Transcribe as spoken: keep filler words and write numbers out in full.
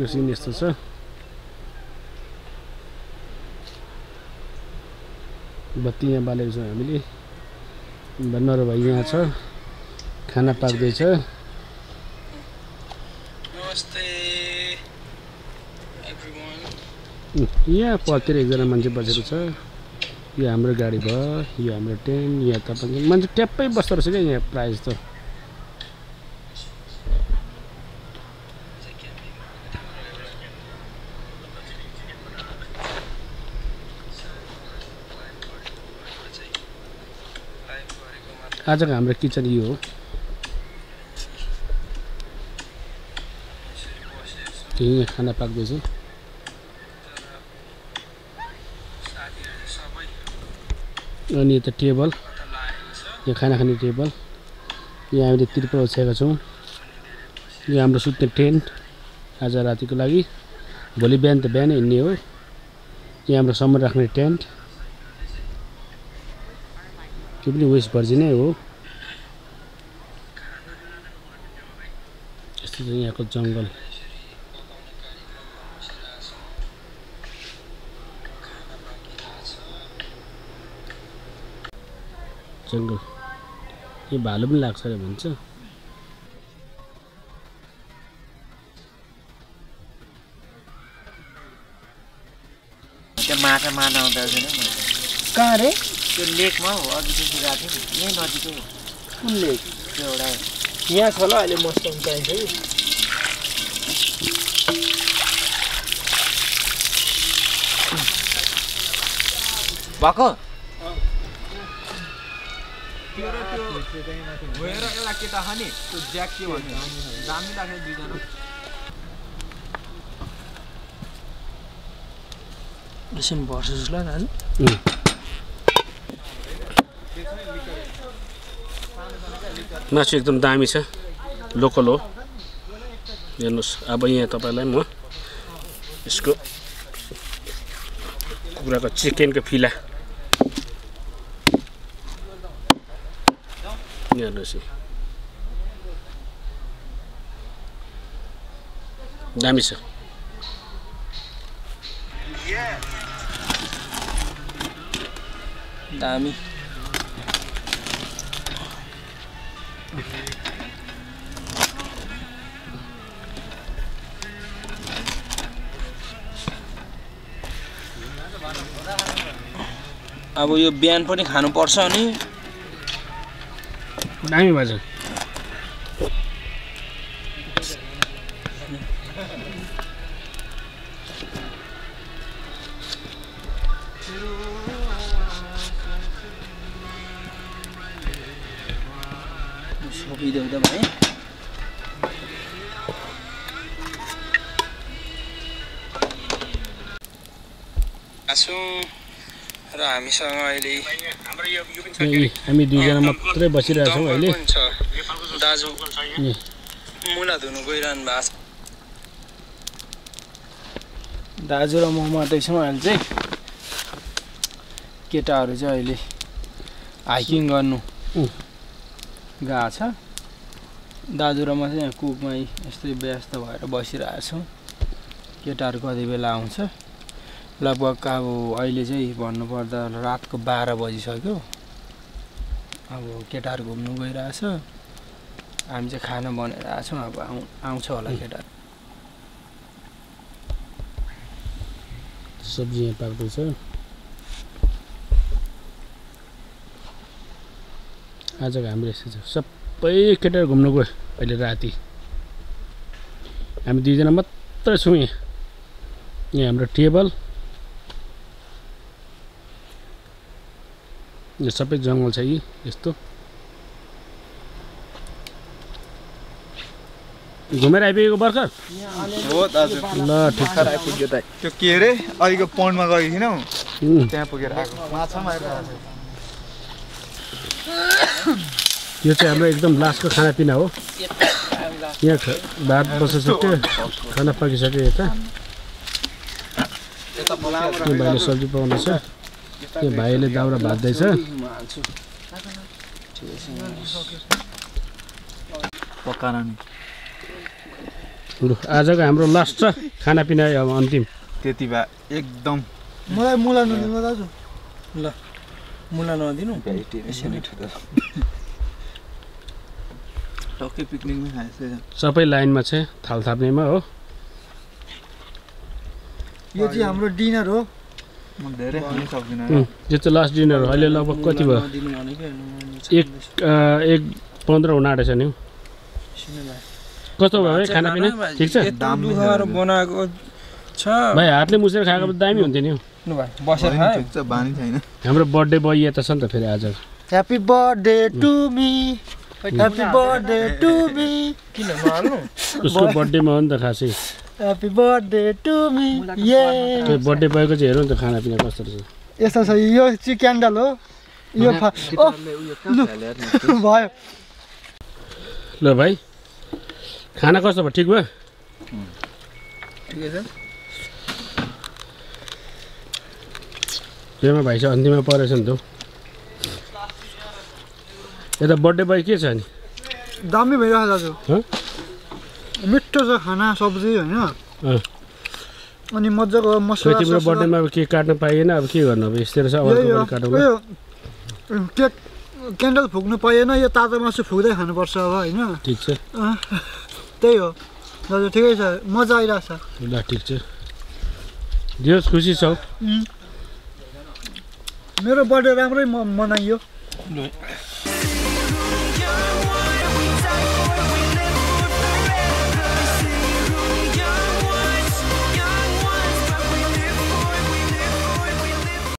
Scene यस्तो छ। बत्ती यहाँ बालेको छौँ हामीले। बनर भाइ यहाँ छ, खाना पाक्दैछ। यहाँ पतिर एकजना मान्छे बसेको छ। यो हाम्रो गाडी भयो, यो हाम्रो टेन्ट। यहाँ तपाईँ मान्छे ट्याप्पै बस्दो रहेछ क्या यहाँ प्रायः जस्तो। आजको हाम्रो किचन यो हो। यहीँ खाना पाक्दैछ। अनि यता टेबल, यो खाना खाने टेबल। यहाँ हामीले तिरपल ओछ्याएका छौँ। यो हाम्रो सुत्ने टेन्ट आज रातिको लागि। भोलि बिहान त बिहानै हिँड्ने हो। यहाँ हाम्रो सामान राख्ने टेन्ट। त्यो पनि वेस्ट भर्जिनै हो। यस्तो छ यहाँको जङ्गल। जङ्गल यो भालु पनि लाग्छ अरे भन्छ। त्यो माछा मार्न आउँदा छैन कहाँ रे? त्यो लेकमा हो, अघिदेखि गएको थियो नि, यहीँ नजिकै हो। कुन लेक? त्यो एउटा यहाँ छ ल, अहिले मस्टम चाहिन्छ कि। भएको गएर एउटा केटा छ नि, त्यो ज्याक के भन्ने दामी लाग्ने दुईजना। एकछिन भर्छ जस्तो लाग्यो दाजु। मासु एकदम दामी छ, लोकल हो। हेर्नुहोस् अब यहाँ तपाईँलाई म यसको कुखुराको चिकनको फिला हेर्नुहोस्, दामी छ। दामी। अब यो बिहान पनि खानुपर्छ अनि दामी भएछ। सकिदेऊ त भाइ। र हामीसँग अहिले हामी दुईजना मात्रै बसिरहेछौँ अहिले। दाजु मुला धुनु गइरहनु भएको छ। दाजु र म मात्रै छौँ अहिले चाहिँ। केटाहरू चाहिँ अहिले हाइकिङ गर्नु गएको छ। दाजु र म चाहिँ यहाँ कुकमै यस्तै व्यस्त भएर बसिरहेछौँ। केटाहरू कति बेला आउँछ। लगभग अब अहिले चाहिँ भन्नुपर्दा रातको बाह्र बजिसक्यो। अब केटाहरू घुम्नु गइरहेछ, हामी चाहिँ खाना बनाइरहेको छौँ। अब आउ आउँछ होला केटाहरू। सब्जी यहाँ पाक्दैछ। आजको हाम्रो यस्तो छ, सबै केटाहरू घुम्नु गयो अहिले राति। हामी दुईजना मात्रै छौँ यहाँ। यहाँ हाम्रो टेबल, यो सबै जङ्गल छ। यी यस्तो घुमेर आइपुगेको भर्खर हो दाजु। ल ठिक छ। आइपुग्यो त। त्यो के अरे अहिलेको पन्डमा गएको थिएनौ, त्यहाँ पुगेर आएको। माछा मारिरहेको छ। यो चाहिँ हाम्रो एकदम लास्टको खानापिना हो। यहाँ भात बसिसक्यो, खाना पाकिसक्यो। यता भाइले सब्जी पकाउँदैछ। त्यो भाइले दाउरा भाज्दैछ। पकाएर नि लु आजको हाम्रो लास्ट छ खानापिना अब अन्तिम त्यति भए एकदम मलाई मुला नदिनु दाजु ल मुला नदिनु टक्कै पिकनिकमै खाएछ सबै लाइनमा छ थाल थाप्नेमा हो यो चाहिँ हाम्रो डिनर हो म धेरै खान सक्दिनँ उम्, यो चाहिँ लास्ट डिनर हो अहिले लगभग कति भयो नदिनु भनेको एक अ, एक पन्ध्र हुन आँटेछ नि हौ। कस्तो भयो भाइ खानापिना ठिक छ यत्रो दुःख गरेर बनाएको छ भाइ हातले मुसेर खाएको त दामी हुन्थ्यो नि हौ। लु भाइ बसेर खायो ठिक छ बानी छैन हाम्रो बर्थडे बोय यता छ नि त फेरि आज happy birthday to me happy birthday to me किन नहाल्नु उसको बर्थडेमा हो नि त खासै ह्यापी बर्थडे टु मी ये त्यो बर्थडे बोयको चाहिँ हेरौँ नि त खानापिना कस्तो रहेछ यस्तो छ यो चाहिँ क्यान्डल हो यो फा ओ लु भयो ल भाइ खाना कस्तो भयो ठिक भयो ठिकै छ पेमा भाइ चाहिँ अन्तिममा परेछ नि त हौ। यता बर्थडे बोय के छ नि दामी भइरहेको छ दाजु हँ? मिठो छ खाना सब्जी होइन अँ। अनि मजाको खोइ मसला तिम्रो ससला- बर्थडेमा अब केक काट्न पाइएन अब के गर्नु अब यस्तै रहेछ यही अर्को हो। पनि काटौँला यो केक क्यान्डल फुक्नु पाइएन यो तातो मासु फुक्दै खानुपर्छ अब होइन ठिक छ अँ, त्यही हो दाजु ठिकै छ मजा आइरहेको छ ल ठिक छ दियोस् खुसी छौ उम्। मेरो बर्थडे राम्रै म मनाइयो लु